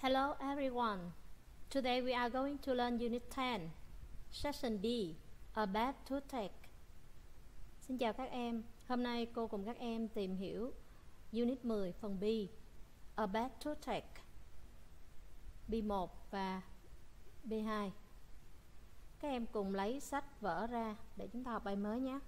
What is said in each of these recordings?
Hello everyone. Today we are going to learn Unit 10, Section B, A Bad Toothache. Xin chào các em. Hôm nay cô cùng các em tìm hiểu Unit 10 phần B, A Bad Toothache, B1 và B2. Các em cùng lấy sách vở ra để chúng ta học bài mới nhé.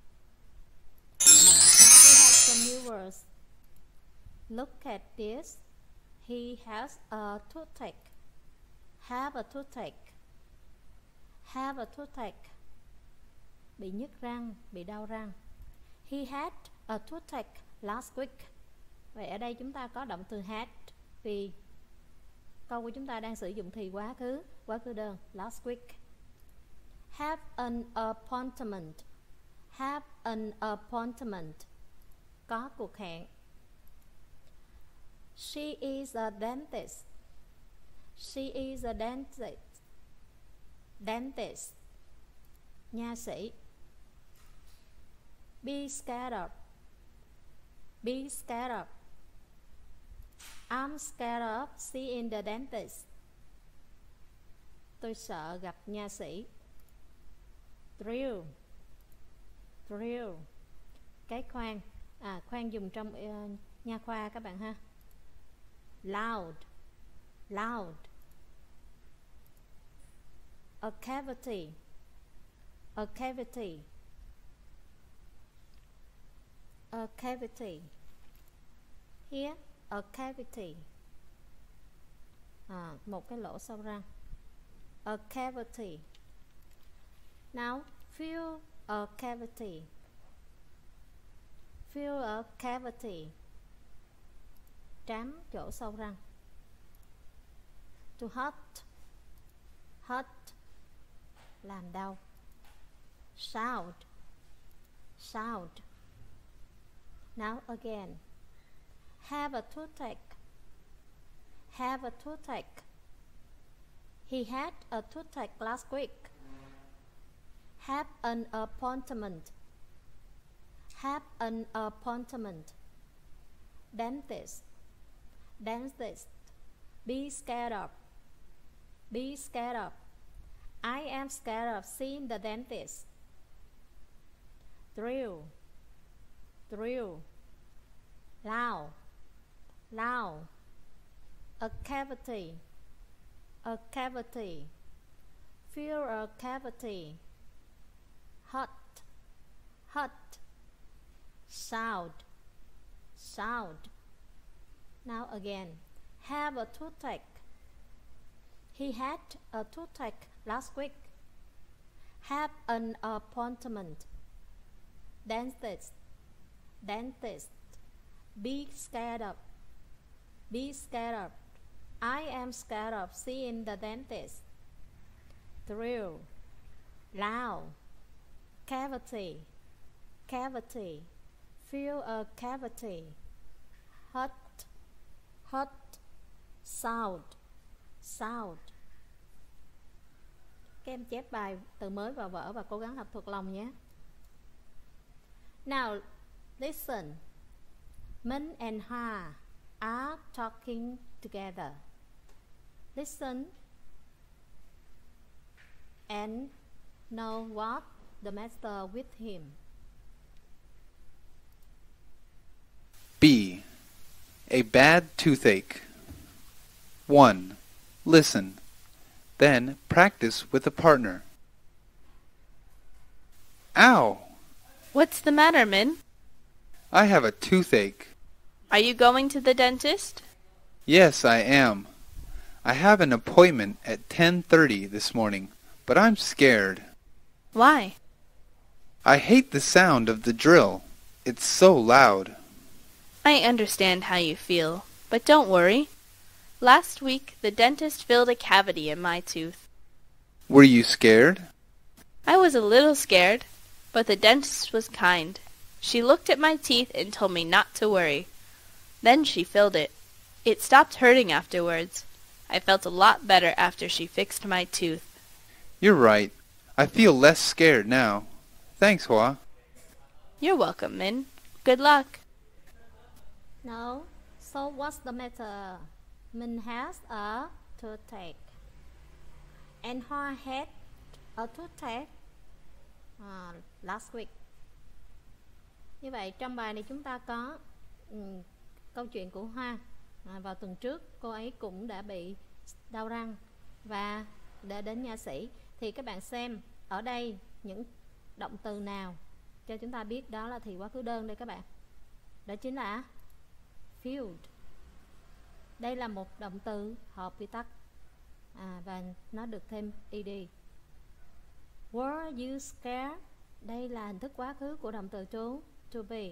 Now we have some new words. Look at this. He has a toothache. Have a toothache. Have a toothache. Bị nhức răng, bị đau răng. He had a toothache last week. Vậy ở đây chúng ta có động từ had vì câu của chúng ta đang sử dụng thì quá khứ đơn last week. Have an appointment. Have an appointment. Có cuộc hẹn. She is a dentist. She is a dentist. Dentist. Nha sĩ. Be scared of. Be scared of. I'm scared of seeing the dentist. Tôi sợ gặp nha sĩ. Thrill. Thrill. Cái khoan. Khoan dùng trong nha khoa các bạn ha. Loud. Loud. A cavity. A cavity. A cavity. Here, a cavity. Một cái lỗ sâu răng. A cavity. Now, fill a cavity. Fill a cavity. Trám chỗ sâu răng. To hurt. Hurt. Làm đau. Shout. Shout. Now again. Have a toothache. Have a toothache. He had a toothache last week. Have an appointment. Have an appointment. Dentist. Dentist. Be scared of. Be scared of. I am scared of seeing the dentist. Thrill. Thrill. Loud. Loud. A cavity. A cavity. Fill a cavity. Hot. Hot. Shout. Shout. Now again. Have a toothache. He had a toothache last week. Have an appointment. Dentist. Dentist. Be scared of. Be scared of. I am scared of seeing the dentist. Thrill. Loud. Cavity. Cavity. Fill a cavity. Hot. Hot. Sound. Sound. Các em chép bài từ mới vào vở và cố gắng học thuộc lòng nhé. Now, listen. Min and Ha are talking together. Listen and know what the matter with him. B. A bad toothache. 1. Listen. Then practice with a partner. Ow! What's the matter, Min? I have a toothache. Are you going to the dentist? Yes, I am. I have an appointment at 10:30 this morning, but I'm scared. Why? I hate the sound of the drill. It's so loud. I understand how you feel, but don't worry. Last week, the dentist filled a cavity in my tooth. Were you scared? I was a little scared, but the dentist was kind. She looked at my teeth and told me not to worry. Then she filled it. It stopped hurting afterwards. I felt a lot better after she fixed my tooth. You're right. I feel less scared now. Thanks, Hua. You're welcome, Min. Good luck. No. So what's the matter? Min has a toothache. And Hoa had a toothache last week. Như vậy trong bài này chúng ta có câu chuyện của Hoa. Vào tuần trước cô ấy cũng đã bị đau răng và đã đến nha sĩ. Thì các bạn xem ở đây những động từ nào cho chúng ta biết đó là thì quá khứ đơn đây các bạn. Đó chính là filled. Đây là một động từ hợp vi tắc và nó được thêm ed. Were you scared? Đây là hình thức quá khứ của động từ to be.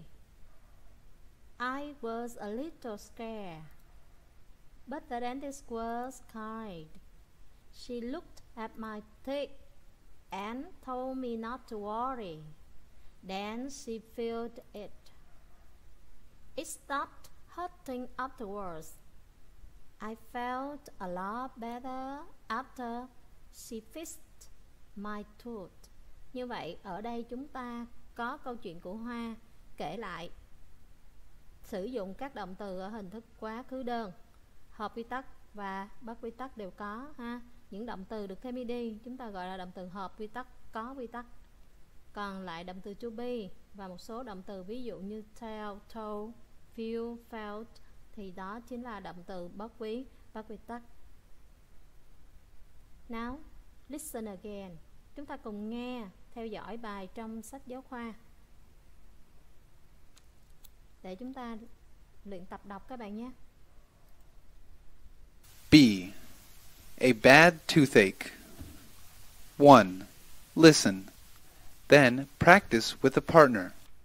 I was a little scared, but the dentist was kind. She looked at my teeth and told me not to worry. Then she felt it. It stopped hurting afterwards. I felt a lot better after she fixed my tooth. Như vậy ở đây chúng ta có câu chuyện của Hoa kể lại sử dụng các động từ ở hình thức quá khứ đơn, hợp vi tắc và bất vi tắc đều có ha. Những động từ được thêm ed chúng ta gọi là động từ hợp vi tắc, có vi tắc. Còn lại động từ to be và một số động từ ví dụ như tell, told, feel, felt thì đó chính là động từ bất vi tắc. Now, listen again. Chúng ta cùng nghe, theo dõi bài trong sách giáo khoa để chúng ta luyện tập đọc các bạn nhé. B. A bad toothache. 1. Listen. Then practice with a partner.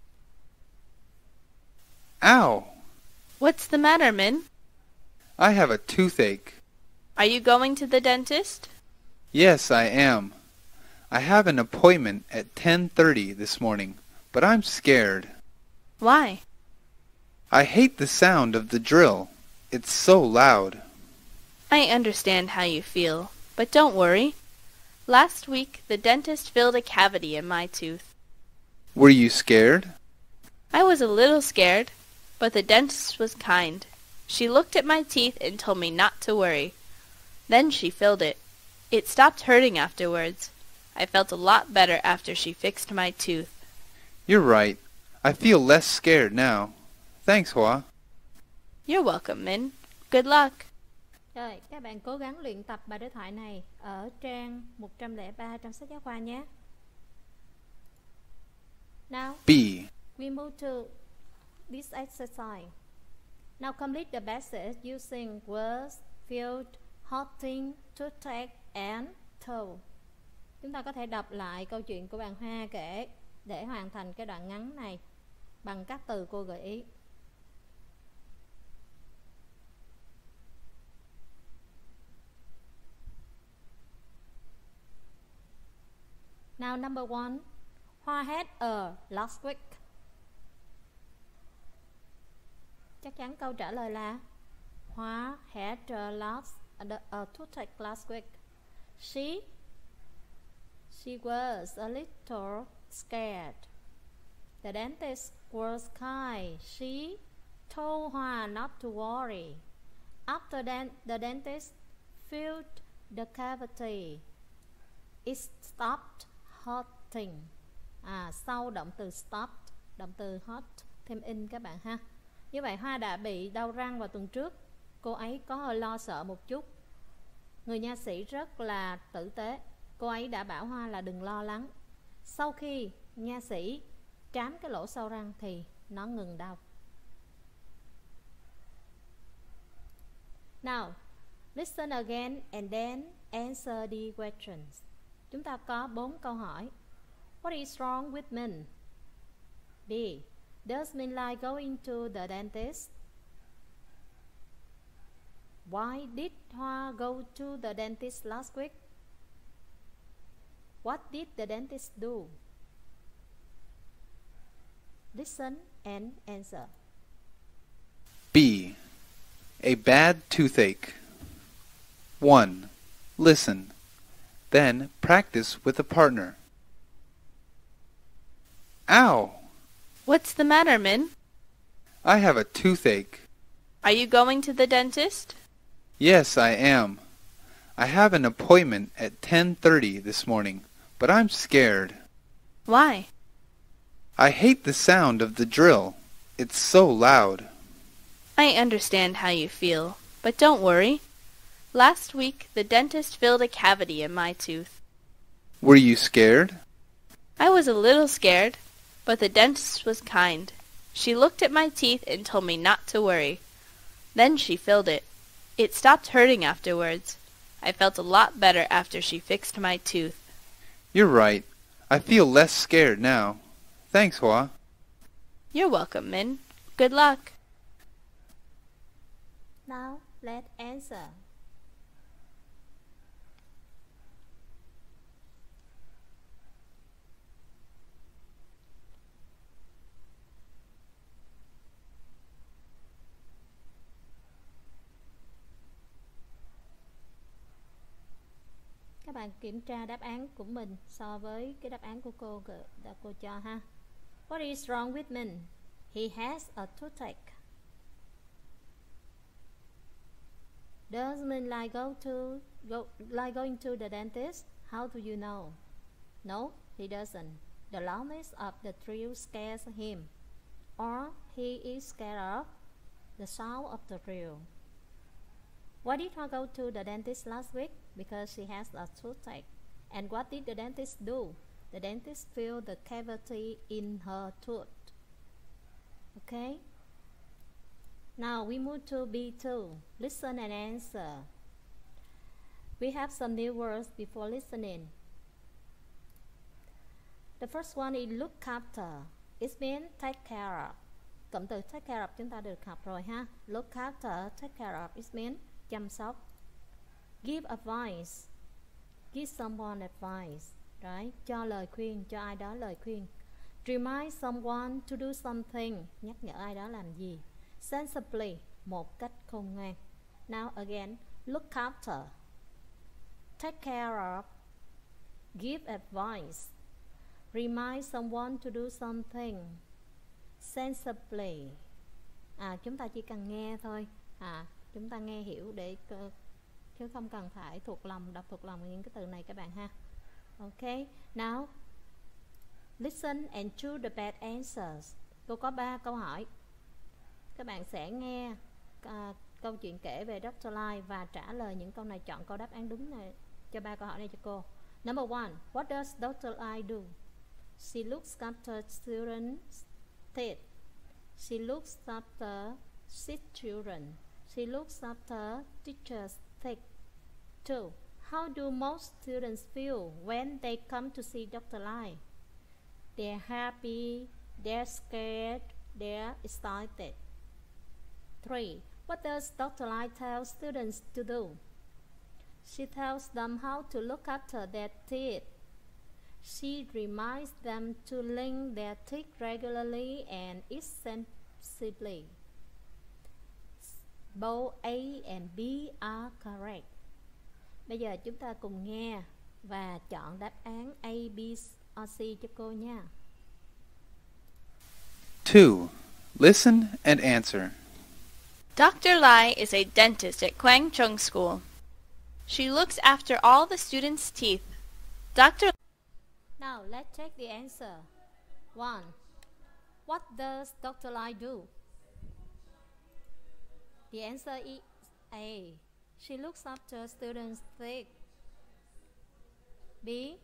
Ow! What's the matter, Min? I have a toothache. Are you going to the dentist? Yes, I am. I have an appointment at 10:30 this morning, but I'm scared. Why? I hate the sound of the drill. It's so loud. I understand how you feel, but don't worry. Last week, the dentist filled a cavity in my tooth. Were you scared? I was a little scared, but the dentist was kind. She looked at my teeth and told me not to worry. Then she filled it. It stopped hurting afterwards. I felt a lot better after she fixed my tooth. You're right. I feel less scared now. Thanks, Hoa. You're welcome, Min. Good luck. Rồi, các bạn cố gắng luyện tập bài đối thoại này ở trang 103 trong sách giáo khoa nhé. Now, B. we move to this exercise. Now complete the passage using words filled, hurting, toothache and toe. Chúng ta có thể đọc lại câu chuyện của bạn Hoa kể để hoàn thành cái đoạn ngắn này bằng các từ cô gợi ý. Now number 1. Hoa had a last week. Chắc chắn câu trả lời là Hoa had a toothache last week. She was a little scared. The dentist was kind. She told Hoa not to worry. After that, the dentist filled the cavity. It stopped hurting. Sau động từ stopped, động từ hurt thêm in các bạn ha. Như vậy Hoa đã bị đau răng vào tuần trước. Cô ấy có hơi lo sợ một chút. Người nha sĩ rất là tử tế. Cô ấy đã bảo Hoa là đừng lo lắng. Sau khi nha sĩ trám cái lỗ sâu răng thì nó ngừng đau. Now, listen again and then answer the questions. Chúng ta có 4 câu hỏi. What is wrong with Min? B. Does Min like going to the dentist? Why did Hoa go to the dentist last week? What did the dentist do? Listen and answer. B. A bad toothache. 1. Listen. Then practice with a partner. Ow! What's the matter, Min? I have a toothache. Are you going to the dentist? Yes, I am. I have an appointment at 10:30 this morning, but I'm scared. Why? I hate the sound of the drill. It's so loud. I understand how you feel, but don't worry. Last week, the dentist filled a cavity in my tooth. Were you scared? I was a little scared, but the dentist was kind. She looked at my teeth and told me not to worry. Then she filled it. It stopped hurting afterwards. I felt a lot better after she fixed my tooth. You're right. I feel less scared now. Thanks, Hua. You're welcome, Min. Good luck. Now let's answer. Các bạn kiểm tra đáp án của mình so với cái đáp án của cô cho ha. What is wrong with Min? He has a toothache. Does Min like going to the dentist? How do you know? No, he doesn't. The loudness of the drill scares him. Or he is scared of the sound of the drill. Why did Hoa go to the dentist last week? Because she has a toothache. And what did the dentist do? The dentist filled the cavity in her tooth. Okay? Now we move to B2. Listen and answer. We have some new words before listening. The first one is look after. It means take care of. Cụm từ take care of chúng ta được học rồi ha. Look after, take care of. It means chăm sóc. Give advice. Give someone advice. Right? Cho lời khuyên, cho ai đó lời khuyên. Remind someone to do something. Nhắc nhở ai đó làm gì. Sensibly, một cách khôn ngoan. Now again, look after. Take care of. Give advice. Remind someone to do something. Sensibly. Chúng ta chỉ cần nghe thôi. Chúng ta nghe hiểu để chứ không cần phải thuộc lòng, đọc thuộc lòng những cái từ này các bạn ha. Okay, now listen and choose the best answers. Cô có 3 câu hỏi. Các bạn sẽ nghe câu chuyện kể về Dr. Lai và trả lời những câu này, chọn câu đáp án đúng này cho 3 câu hỏi này cho cô. Number 1, what does Dr. Lai do? She looks after students' teeth. She looks after sick children. She looks after teachers' teeth. 2, how do most students feel when they come to see Dr. Lai? They're happy, they're scared, they're excited. 3, what does Dr. Lai tell students to do? She tells them how to look after their teeth. She reminds them to clean their teeth regularly and eat sensibly. Both A and B are correct. Bây giờ chúng ta cùng nghe và chọn đáp án A, B or C cho cô nha. 2. Listen and answer. Dr. Lai is a dentist at Kwang Chung School. She looks after all the students' teeth. Dr. Now let's check the answer. 1. What does Dr. Lai do? The answer is A. She looks after students' teeth. B.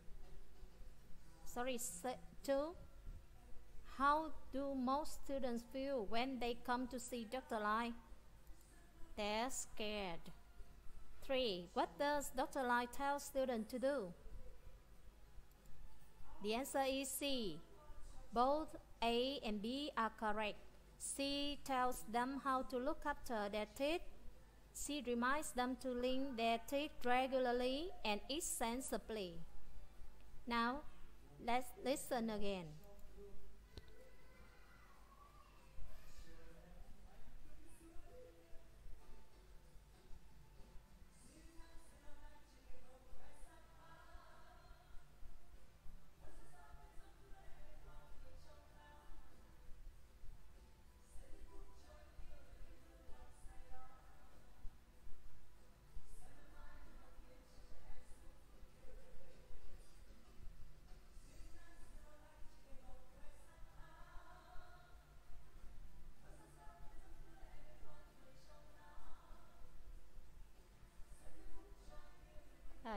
2. How do most students feel when they come to see Dr. Lai? They're scared. 3. What does Dr. Lai tell students to do? The answer is C. Both A and B are correct. C tells them how to look after their teeth. She reminds them to clean their teeth regularly and eat sensibly. Now, let's listen again.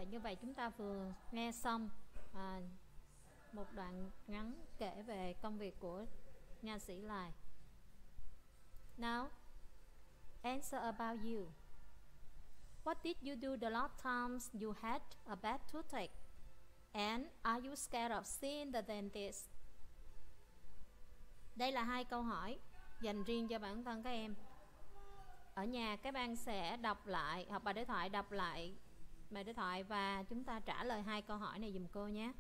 như vậy chúng ta vừa nghe xong một đoạn ngắn kể về công việc của nha sĩ Lai. Now, answer about you. What did you do the last times you had a bad toothache? And are you scared of seeing the dentist? Đây là 2 câu hỏi dành riêng cho bản thân các em. Ở nhà các bạn sẽ đọc lại, học bài đối thoại, đọc lại bài đối thoại và chúng ta trả lời 2 câu hỏi này dùm cô nhé.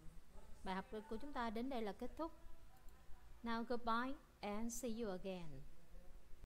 Bài học của chúng ta đến đây là kết thúc. Now goodbye and see you again.